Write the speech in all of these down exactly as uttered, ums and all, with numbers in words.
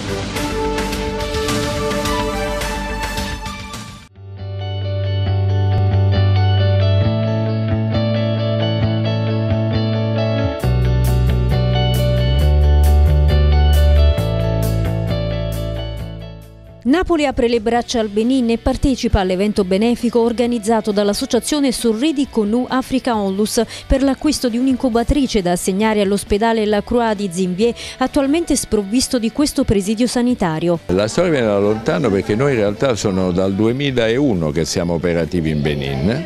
Napoli apre le braccia al Benin e partecipa all'evento benefico organizzato dall'associazione Sorridi con U Africa Onlus per l'acquisto di un'incubatrice da assegnare all'ospedale La Croix di Zinviers, attualmente sprovvisto di questo presidio sanitario. La storia viene da lontano perché noi in realtà sono dal duemilauno che siamo operativi in Benin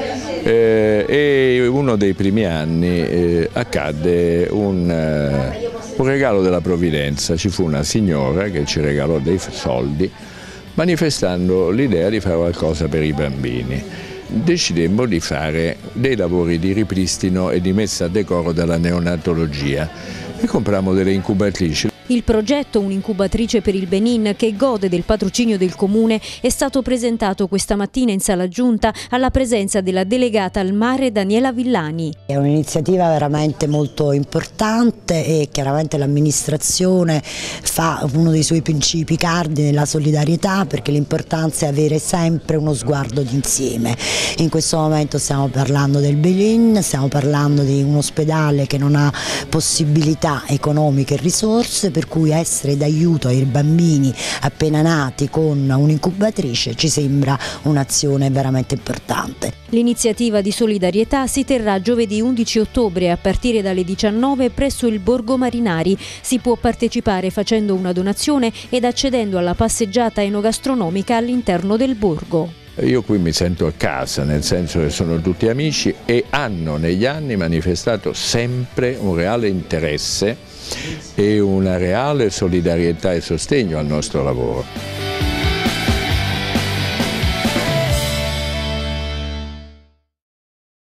eh, e uno dei primi anni eh, accadde un... Eh, Un regalo della provvidenza, ci fu una signora che ci regalò dei soldi manifestando l'idea di fare qualcosa per i bambini. Decidemmo di fare dei lavori di ripristino e di messa a decoro della neonatologia e comprammo delle incubatrici. Il progetto Un'incubatrice per il Benin, che gode del patrocinio del Comune, è stato presentato questa mattina in sala giunta alla presenza della delegata al mare Daniela Villani. È un'iniziativa veramente molto importante e chiaramente l'amministrazione fa uno dei suoi principi cardine, la solidarietà, perché l'importanza è avere sempre uno sguardo d'insieme. In questo momento stiamo parlando del Benin, stiamo parlando di un ospedale che non ha possibilità economiche e risorse, per cui essere d'aiuto ai bambini appena nati con un'incubatrice ci sembra un'azione veramente importante. L'iniziativa di solidarietà si terrà giovedì undici ottobre a partire dalle diciannove presso il Borgo Marinari. Si può partecipare facendo una donazione ed accedendo alla passeggiata enogastronomica all'interno del borgo. Io qui mi sento a casa, nel senso che sono tutti amici e hanno negli anni manifestato sempre un reale interesse e una reale solidarietà e sostegno al nostro lavoro.